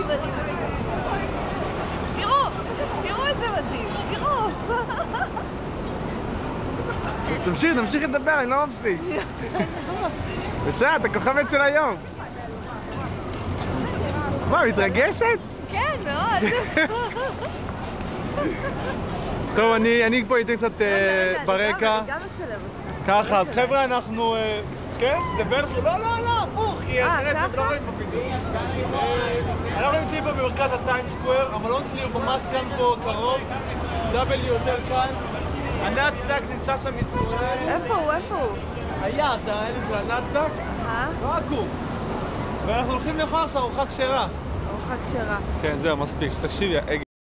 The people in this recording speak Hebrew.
מדהים. תראו, תראו איזה מדהים, תראו. תמשיך לדבר, אני לא מפסיק. בסדר, אתה כוכבת של היום. מה, מתרגשת? כן, מאוד. טוב, אני פה איתי קצת ברקע. אני גם אצלב אותך. ככה, אז חבר'ה, אנחנו... כן? זה ברסו? לא, הפוך, כי תראה, אתם לא רואים פה בדיוק. אנחנו נמצאים פה במרכז הטיים סקוואר, המלון שלי הוא ממש כאן פה קרוב, W יותר כאן. הנאצדק נמצא שם משמאל. איפה הוא? היה, אתה האלה של הנאצדק? לא עקום. ואנחנו הולכים לאכול עכשיו ארוחה כשרה. ארוחה כשרה. כן, זהו, מספיק. תקשיבי,